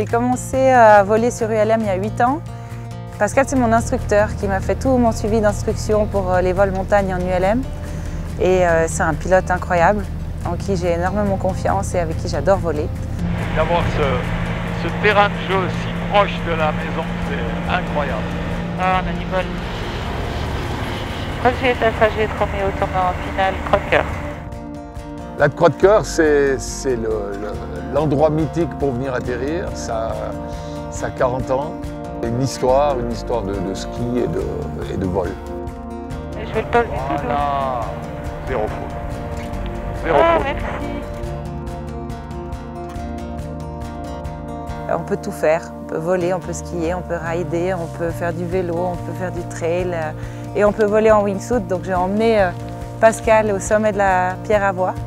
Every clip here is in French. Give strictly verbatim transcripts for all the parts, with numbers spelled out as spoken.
J'ai commencé à voler sur U L M il y a huit ans. Pascal, c'est mon instructeur qui m'a fait tout mon suivi d'instruction pour les vols montagne en U L M. Et euh, c'est un pilote incroyable, en qui j'ai énormément confiance et avec qui j'adore voler. D'avoir ce, ce terrain de jeu si proche de la maison, c'est incroyable. Ah, on a du vol. Roger, passager, Roméo, tournant en finale, croque-cœur. La Croix de Cœur, c'est l'endroit le, le, mythique pour venir atterrir. Ça, ça a quarante ans. Une histoire, une histoire de, de ski et de, et de vol. Et je vais le pas du tout. Voilà. Zéro faute. Zéro ah, faute. Merci. On peut tout faire. On peut voler, on peut skier, on peut rider, on peut faire du vélo, on peut faire du trail. Et on peut voler en wingsuit. Donc j'ai emmené Pascal au sommet de la Pierre à Voie.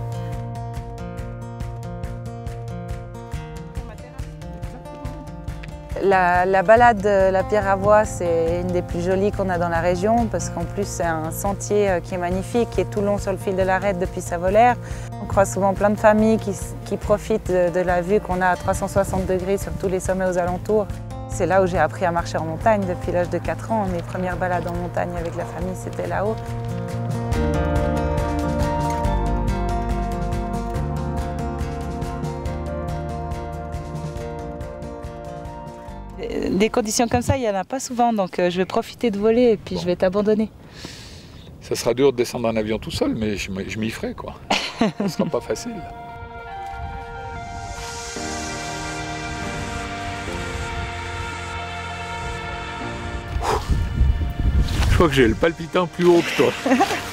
La, la balade de la Pierre à Voie, c'est une des plus jolies qu'on a dans la région parce qu'en plus c'est un sentier qui est magnifique, qui est tout long sur le fil de l'arête depuis Savolaire. On croise souvent plein de familles qui, qui profitent de, de la vue qu'on a à trois cent soixante degrés sur tous les sommets aux alentours. C'est là où j'ai appris à marcher en montagne depuis l'âge de quatre ans. Mes premières balades en montagne avec la famille, c'était là-haut. Des conditions comme ça, il n'y en a pas souvent, donc je vais profiter de voler et puis bon. Je vais t'abandonner. Ça sera dur de descendre un avion tout seul, mais je m'y ferai, quoi. Ce sera pas facile. Je crois que j'ai le palpitant plus haut que toi.